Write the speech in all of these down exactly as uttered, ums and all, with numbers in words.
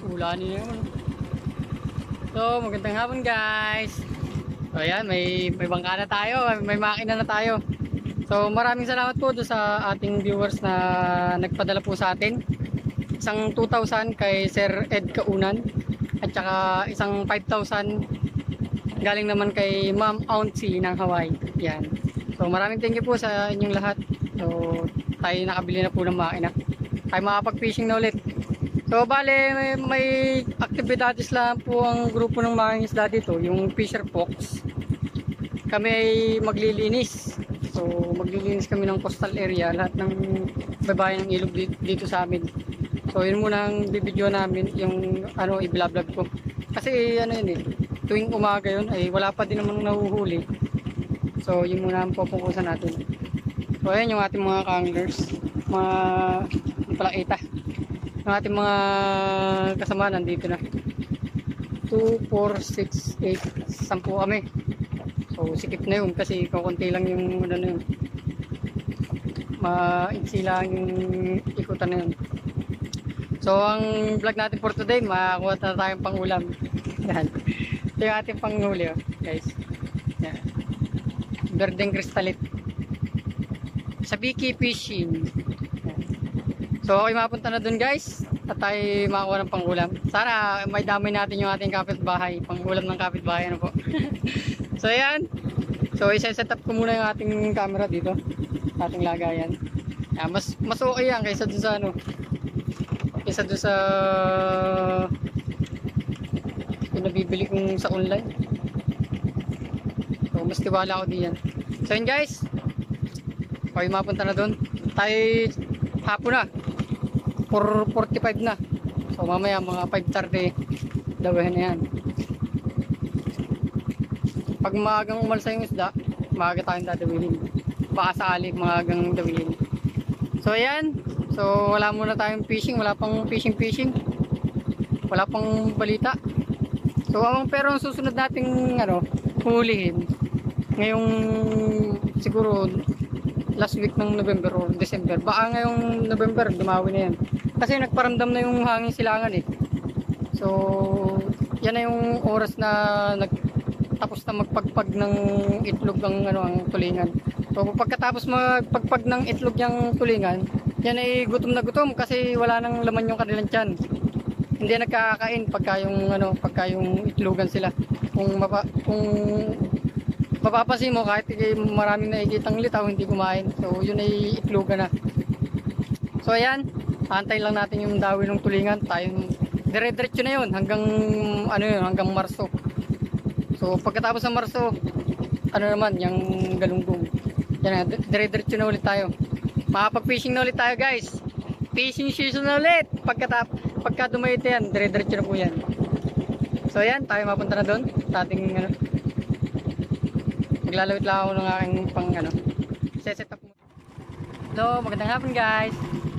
Ulani naman. So, magandang hapon guys. So, ayan, may, may bangka na tayo, may makina na tayo. So, maraming salamat po doon sa ating viewers na nagpadala po sa atin. Isang two thousand kay Sir Ed Kaunan at saka isang five thousand galing naman kay Ma'am Auntie ng Hawaii. Yan. So, maraming thank you po sa inyong lahat. So, tayo nakabili na po ng makina. Tayo makapag-fishing na ulit. So bale may, may aktibidades lang po ang grupo ng mga isda dito, yung Fisher Fox. Kami ay maglilinis. So maglilinis kami ng coastal area, lahat ng babayan ng ilog dito, dito sa amin. So yun muna ang bibidyo namin, yung ano i-vlog ko. Kasi ano yun eh, tuwing umaga yun ay wala pa din namang nahuhuli. So yun muna ang pupukusan natin. So ayan yung ating mga anglers, mga palakita. Ang ating mga kasama nandito na. two, four, six, eight, ten kami. So sikip na yun kasi kukunti lang yung ano na yun. Maiksi lang yung ikutan na yun. So ang vlog natin for today, makakuha na tayong pangulam. Yan. Ito yung ating panghuli oh, guys. Yan. Berdeng kristalit. Sabiki fishing. So okay, mapunta na dun guys at tayo makakuha ng pangulam. Sana may damay natin yung ating kapitbahay, pangulam ng kapitbahay ano po. So ayan. So i-set up ko muna yung ating camera dito, ating lagayan. Yeah, mas mas okay yan kaysa dun sa ano, kaysa dun sa yung nabibili kong sa online. So mas tiwala ako diyan. So yun guys, okay, mapunta na dun. Tayo hapon na, four forty-five na. So mamaya mga five thirty dawahin na yan. Pag maagang umalsa yung isda, maaga tayong dadawinin. Baka sakali maagang dawinin. So ayan. So wala muna tayong fishing, wala pang fishing fishing. Wala pang balita. So ang pero ang susunod nating ano, hulihin ngayong siguro last week ng November or December. Baka ngayong November dumawi na yan. Kasi nagparamdam na yung hangin silangan eh. So yan na yung oras na nagtapos na magpagpag ng itlog ng ano, ang tulingan. So pagkatapos magpagpag ng itlog yung tulingan, yan ay gutom na gutom kasi wala nang laman yung kanilang tiyan. Hindi nagkakain pagka yung ano, pagka yung itlogan sila. Kung mapa, kung mapapansin mo kahit maraming nakikitang litaw hindi kumain. So yun ay itlogan na. So ayan, antayin lang natin yung dawi ng tulingan. Tayong dire-diretso na yun hanggang ano yun, hanggang Marso. So pagkatapos ng Marso, ano naman, yung galunggong. Yan na, dire-diretso na ulit tayo. Makapag-fishing na ulit tayo guys. Fishing season na ulit. Pagkatap, pagka dumayot yan, dire-diretso na po yan. So ayan, tayo mapunta na doon. Tating ano, maglalawit lang ako ng aking pang ano, set up mo. Hello, magandang hapon guys.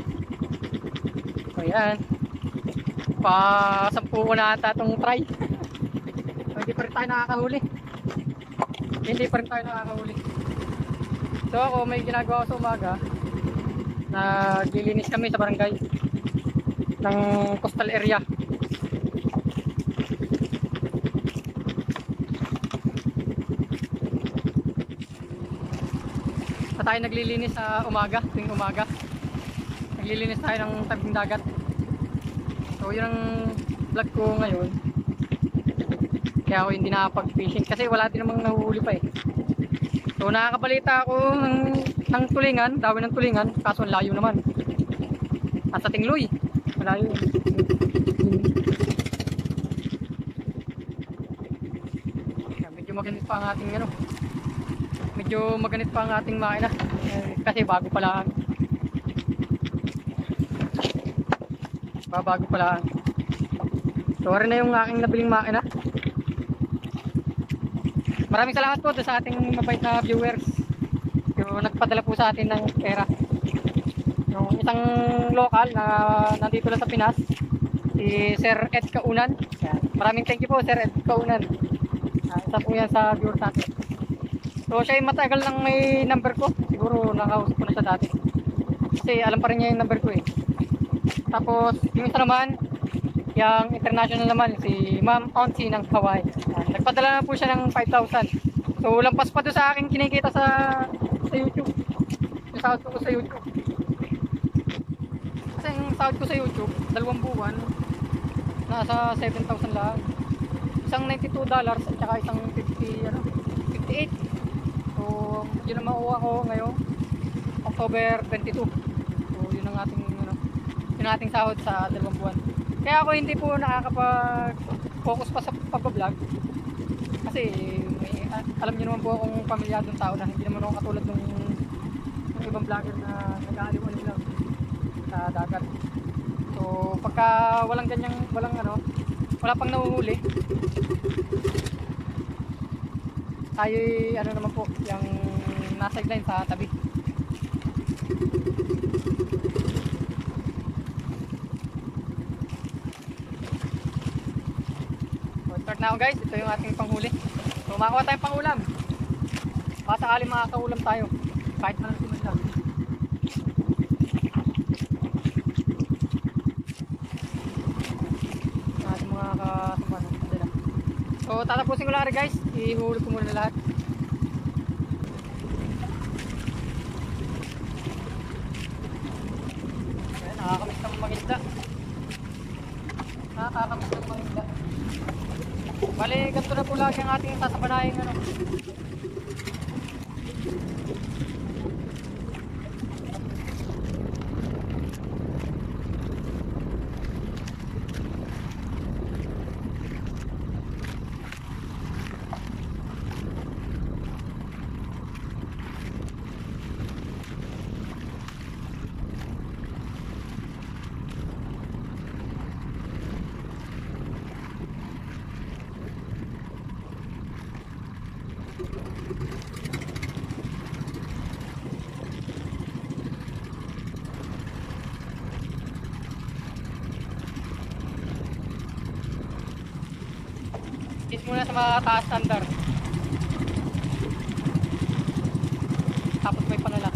So yan, pasampu ko na ata itong try. So, hindi pa rin tayo nakakahuli. Hindi pa rin tayo nakakahuli. So ako may ginagawa sa umaga. Naglilinis kami sa barangay ng coastal area. Tayo naglilinis sa umaga, tuwing umaga. Naglilinis tayo ng tabing dagat. So yun ang vlog ko ngayon. Kaya ako hindi nakapag-fishing kasi wala din namang nahuhuli pa eh. So nakakabalita ako ng, ng tulingan, dawin ng tulingan, kaso ang layo naman. Nasa Tingloy. Malayo. Medyo maganit pa ang ating ano. Medyo maganit pa ang ating makina eh, kasi bago pa lang. Bago pa lang. So rin na yung aking nabiling makina. Maraming salamat po sa ating mabait na viewers. Yung nagpadala po sa atin ng pera. Yung isang local na nandito lang sa Pinas, si Sir Ed Kaunan. Yan. Maraming thank you po Sir Ed Kaunan. Uh, isa po yan sa viewers natin. So siya yung matagal lang may number ko. Siguro nakausap ko na siya dati. Kasi alam pa rin niya yung number ko eh. Tapos yung isa naman, Yang international naman, si Ma'am Auntie ng Hawaii. Yan. Nagpadala na po siya ng five thousand. So, lampas pa doon sa akin kinikita sa, sa YouTube. Yung sahod ko sa YouTube. Kasi yung sahod ko sa YouTube, dalawang buwan, nasa seven thousand lang. Isang ninety-two dollars at saka isang fifty, ano, fifty-eight. So, yun ang makuha ko ngayon, October twenty-two. So, yun ang ating, ano, yun ang ating sahod sa dalawang buwan. Kaya ako hindi po nakakapag-focus pa sa pag-vlog. Kasi, may, alam niyo naman po akong pamilyadong tao na hindi naman ako katulad ng, ng ibang vlogger na nag-aaliwan lang sa dagat. So, pagka walang ganyang, walang ano, wala pang nahuhuli, tayo ano naman po, yung nasa sideline sa tabi. So, start na ako guys, ito yung ating panghuli. So, makakuha tayong pangulam. Baka sakali makakaulam tayo, kahit man lang siman lang. So tatapusin ko lang rin guys, ihulog ko muna lahat. Ayan, nakakamiss ng mangisda. Nakakamiss ng mangisda. Bale, ganito na po lagi ang ating sasabanahin ano. Kiss muna sa mga taas standard. Tapos may panala.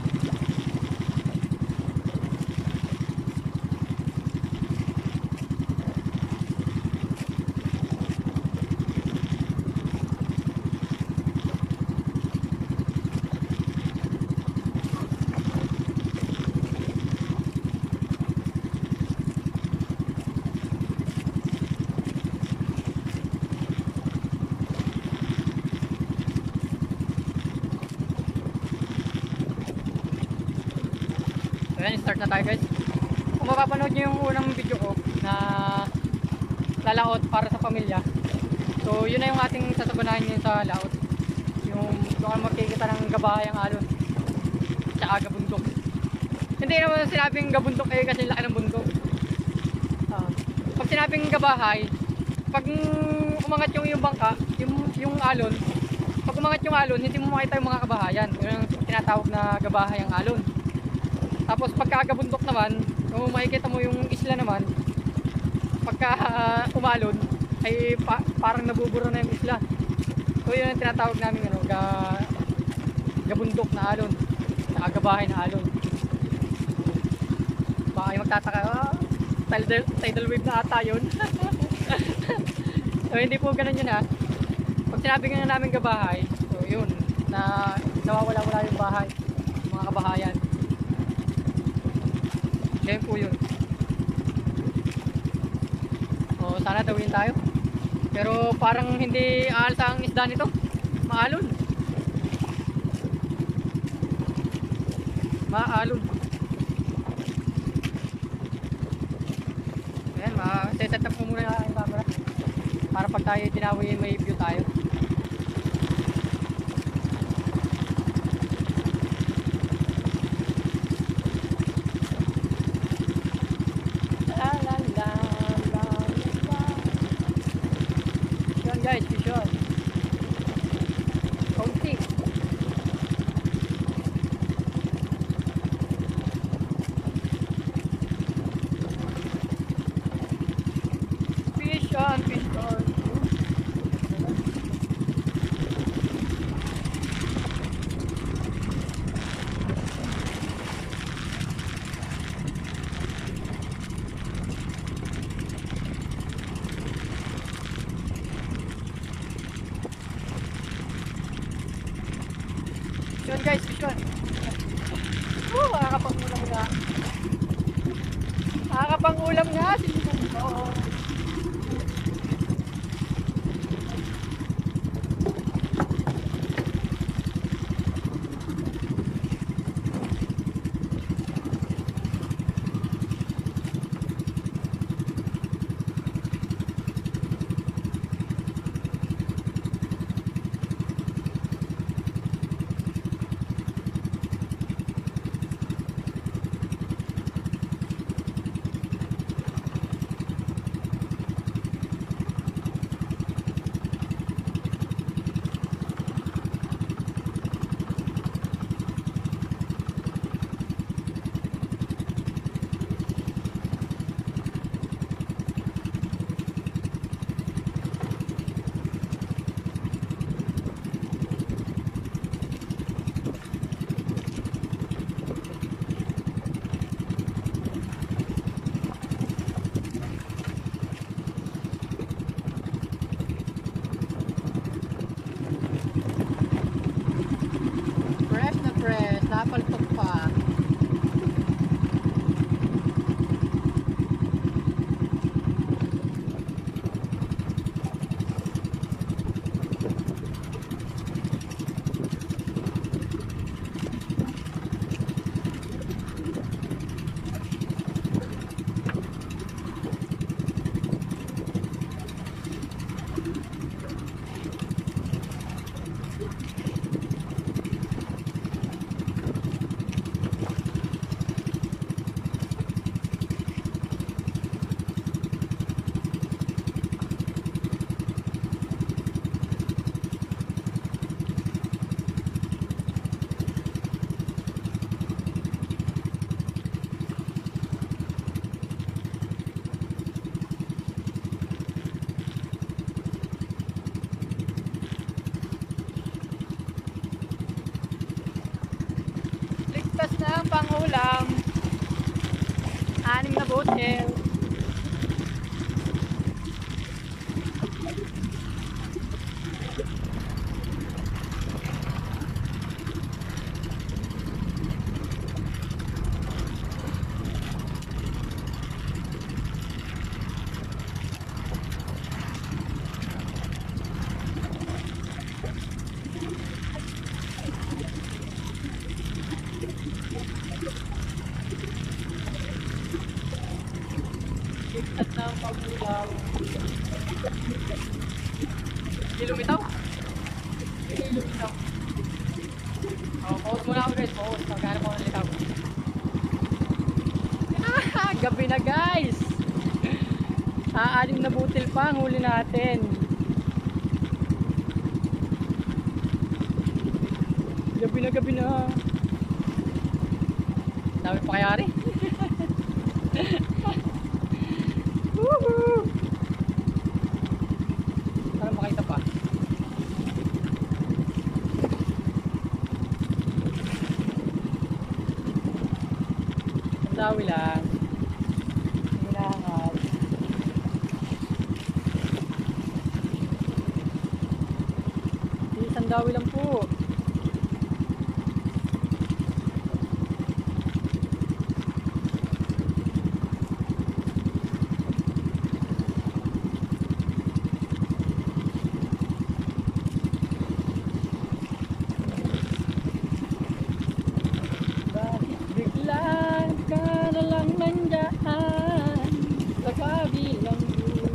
So yan, start na tayo guys. Kung mapapanood nyo yung unang video ko na lalaot para sa pamilya, so yun na yung ating sasabanahin nyo sa laot. Yung doon makikita ng gabahayang alon tsaka gabundok. Hindi naman sinabing gabundok eh kasi laki ng bundok. uh, Pag sinabing gabahay, pag umangat yung yung bangka, yung, yung alon, pag umangat yung alon, hindi mo makita yung mga kabahayan. Yun ang tinatawag na gabahayang alon. Tapos pagkagabundok naman, kung makikita mo yung isla naman, pagka uh, umalon, ay pa parang nabubura na yung isla. So yun ang tinatawag namin ano, ga gabundok na alon, nakagabahay na alon. Baka ay magtataka, ah, tidal, tidal wave na ata yun. So hindi po ganun yun ha. Pag sinabi nga namin gabahay, so yun, na nawawala-wala yung bahay, yung mga kabahayan. Yan po yun. O sana tawin tayo. Pero parang hindi aalsa ang isda nito. Maalon. Maalon. Ayan, ma-set up ko muna yung camera. Para pag tayo tinawi may view tayo. Guys, visual. Konti. Fish on, fish on. Nakakapangulam nga si Mundo. Fresh na fresh, napaltok pa. Ligtas na ang pangulam. Anim na botel. Ligtas na ang pangulam. Hindi lumitaw. Hindi lumitaw. Oh, pause muna ako guys. Pause. Magkano ko nalitaw. Ah, gabi na guys. Aalim na butil pa ang huli natin. Gabi na gabi na. Dami pa kayari. Woohoo! Para makita pa. Ang dawi lang. Hinangal. Isang dawi lang po. Biglang ka na lang nandyan sa kabilang buhay.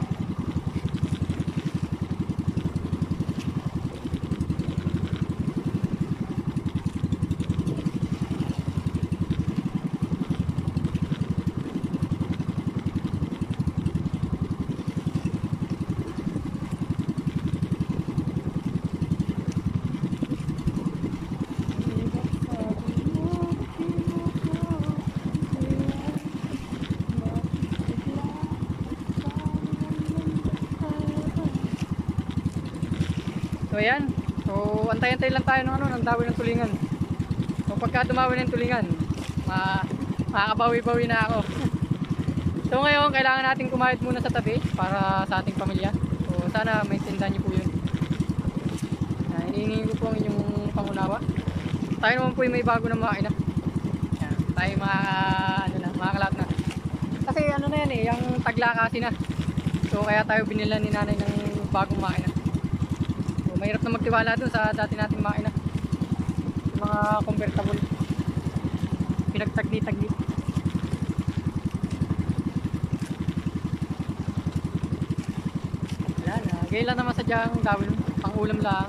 So ayan, so antay-antay lang tayo ng ano, ng dawi ng tulingan. So pagka dumawi ng tulingan, ma makakabawi-bawi na ako. So ngayon, kailangan natin kumayod muna sa tabi para sa ating pamilya. So sana maintindihan niyo po yun. Uh, Hinihingi ko po ang inyong pangunawa. Tayo naman po yung may bago na makina. Yan, tayo mga, ano na, mga kalap na. yan eh, yung tagla kasi na. So kaya tayo binila ni nanay ng bagong makina. So mahirap na magtiwala dun sa dati nating makina. Yung mga convertible. Pinagtagli-tagli. Wala na. Gaya lang naman sadyang gawin. Pang ulam lang.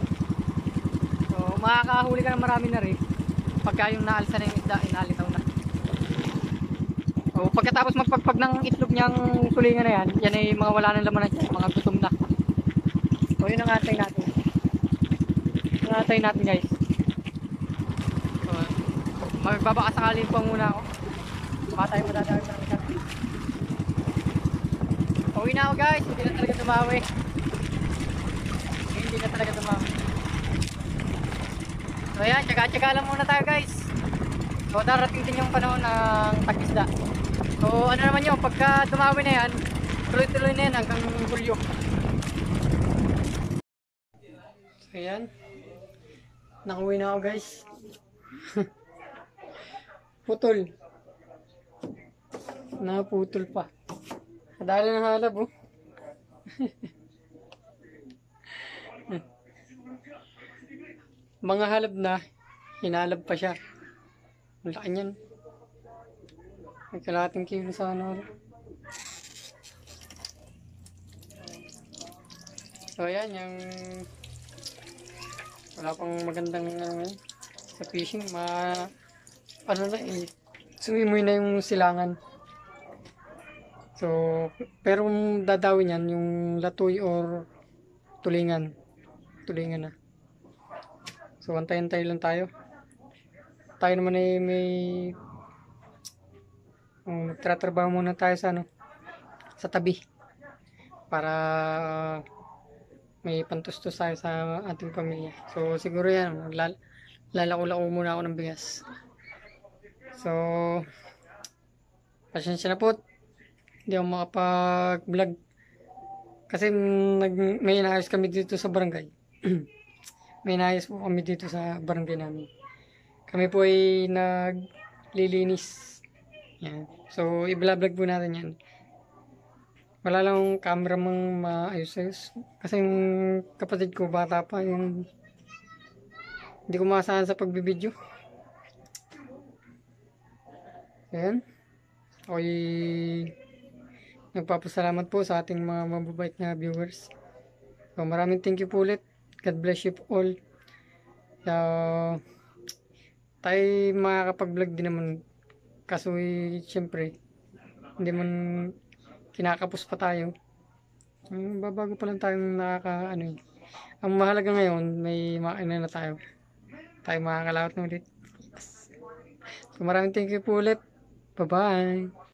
So makakahuli ka ng marami na rin. Pagka yung naalsa na yung isda, inalitaw na. So, pagkatapos magpagpag ng itlog niyang tulingan na yan, yan ay mga wala ng laman na dyan, mga gutom na. So, yun ang atay natin. Yung atay natin guys. So, magbabakasakalin po muna ako. Baka tayo madadawin pa ng ikat. Uwi na ako guys, hindi na talaga tumawi. Hindi na talaga tumawi. So, yan, tsaga-tsaga lang muna tayo guys. So, darating din yung panahon ng tag-isda. So ano naman yun, pagka dumawi na yan, tuloy-tuloy na yan hanggang Hulyo. So yan, nakuwi na ako guys. Putol. Naputol pa. Kadali ng halab oh. Mga halab na, hinalab pa siya. Ang laki niyan. May kalahating kilo sa ano. So ayan, yung wala pang magandang ano, sa fishing, ma ano na eh, sumimoy na yung silangan. So, pero kung dadawin yan, yung latoy or tulingan. Tulingan na. So, antay-antay lang tayo. Tayo naman ay may um, magtratrabaho muna tayo sa ano, sa tabi para uh, may pantustos tayo sa ating pamilya. So siguro yan, lal lalako-lako muna ako ng bigas. So pasensya na po, hindi ako makapag-vlog kasi nag may inaayos kami dito sa barangay. May inaayos po kami dito sa barangay namin. Kami po ay naglilinis. Yan. So, i-vlog po natin yan. Wala lang camera mang maayos-ayos. Kasi yung kapatid ko, bata pa, yung hindi ko maasahan sa pagbibideo. Ayan. Ako'y nagpapasalamat po sa ating mga mababait na viewers. So, maraming thank you po ulit. God bless you all. So, tayo makakapag-vlog din naman. Kaso eh, siyempre, hindi man kinakapos pa tayo. Um, babago pa lang tayong nakaka, ano eh. Ang mahalaga ngayon, may makina na tayo. Tayo makakalawat na ulit. So maraming thank you po ulit. Bye-bye.